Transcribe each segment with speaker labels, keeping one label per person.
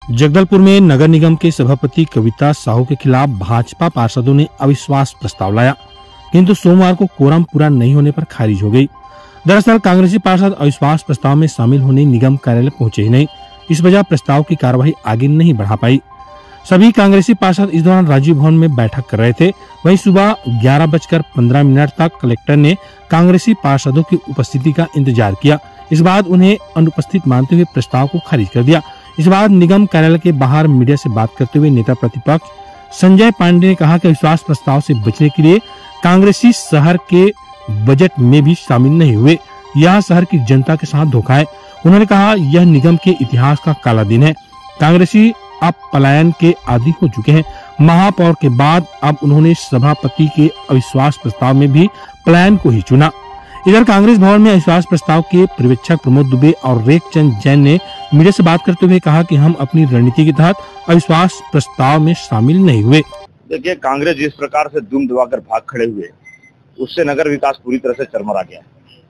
Speaker 1: जगदलपुर में नगर निगम के सभापति कविता साहू के खिलाफ भाजपा पार्षदों ने अविश्वास प्रस्ताव लाया, किंतु सोमवार को कोरम पूरा नहीं होने पर खारिज हो गई। दरअसल कांग्रेसी पार्षद अविश्वास प्रस्ताव में शामिल होने निगम कार्यालय पहुंचे ही नहीं। इस वजह प्रस्ताव की कार्यवाही आगे नहीं बढ़ा पाई। सभी कांग्रेसी पार्षद इस दौरान राजीव भवन में बैठक कर रहे थे। वहीं सुबह 11:15 तक कलेक्टर ने कांग्रेसी पार्षदों की उपस्थिति का इंतजार किया। इस बाद उन्हें अनुपस्थित मानते हुए प्रस्ताव को खारिज कर दिया। इस बाद निगम कार्यालय के बाहर मीडिया से बात करते हुए नेता प्रतिपक्ष संजय पांडे ने कहा कि अविश्वास प्रस्ताव से बचने के लिए कांग्रेसी शहर के बजट में भी शामिल नहीं हुए। यह शहर की जनता के साथ धोखा है। उन्होंने कहा यह निगम के इतिहास का काला दिन है। कांग्रेसी अब पलायन के आदी हो चुके हैं। महापौर के बाद अब उन्होंने सभापति के अविश्वास प्रस्ताव में भी पलायन को ही चुना। इधर कांग्रेस भवन में अविश्वास प्रस्ताव के पर्यवेक्षक प्रमोद दुबे और रेखचंद जैन ने मीडिया से बात करते हुए कहा कि हम अपनी रणनीति के तहत अविश्वास प्रस्ताव में शामिल नहीं हुए।
Speaker 2: देखिए, कांग्रेस जिस प्रकार से दुम दबाकर भाग खड़े हुए, उससे नगर विकास पूरी तरह से चरमरा गया।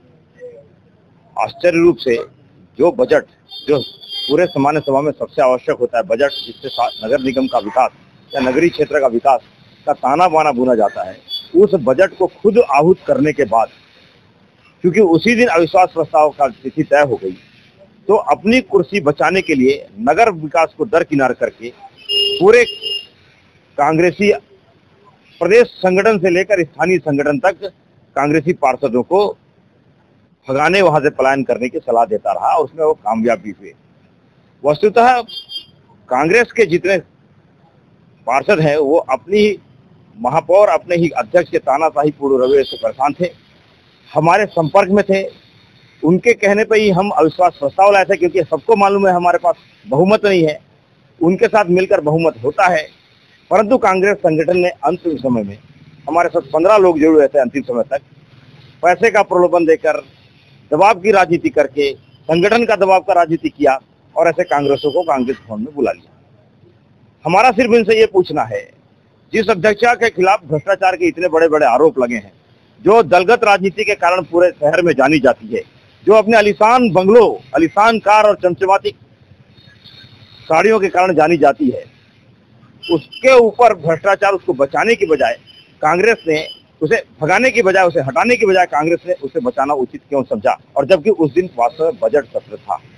Speaker 2: आश्चर्य रूप से जो बजट जो पूरे सामान्य सभा में सबसे आवश्यक होता है, बजट जिससे नगर निगम का विकास या नगरीय क्षेत्र का विकास का ताना बाना बुना जाता है, उस बजट को खुद आहूत करने के बाद, क्योंकि उसी दिन अविश्वास प्रस्ताव का तिथि तय हो गई, तो अपनी कुर्सी बचाने के लिए नगर विकास को दरकिनार करके पूरे कांग्रेसी प्रदेश संगठन से लेकर स्थानीय संगठन तक कांग्रेसी पार्षदों को भगाने, वहां से पलायन करने की सलाह देता रहा। उसमें वो कामयाब भी हुए। वस्तुतः कांग्रेस के जितने पार्षद हैं वो अपनी महापौर, अपने ही अध्यक्ष के तानाशाही पूर्ण रवैये से परेशान थे, हमारे संपर्क में थे। उनके कहने पर ही हम अविश्वास प्रस्ताव लाए थे, क्योंकि सबको मालूम है हमारे पास बहुमत नहीं है। उनके साथ मिलकर बहुमत होता है, परंतु कांग्रेस संगठन ने अंतिम समय में हमारे साथ 15 लोग जुड़े हुए थे। अंतिम समय तक पैसे का प्रलोभन देकर, दबाव की राजनीति करके, संगठन का दबाव का राजनीति किया और ऐसे कांग्रेसों को कांग्रेस भवन में बुला लिया। हमारा सिर्फ इनसे ये पूछना है, जिस अध्यक्षा के खिलाफ भ्रष्टाचार के इतने बड़े बड़े आरोप लगे हैं, जो दलगत राजनीति के कारण पूरे शहर में जानी जाती है, जो अपने आलीशान बंगलों, आलीशान कार और चमचमाती साड़ियों के कारण जानी जाती है, उसके ऊपर भ्रष्टाचार, उसको बचाने की बजाय कांग्रेस ने उसे भगाने की बजाय, उसे हटाने की बजाय कांग्रेस ने उसे बचाना उचित क्यों समझा? और जबकि उस दिन वास्तव में बजट सत्र था।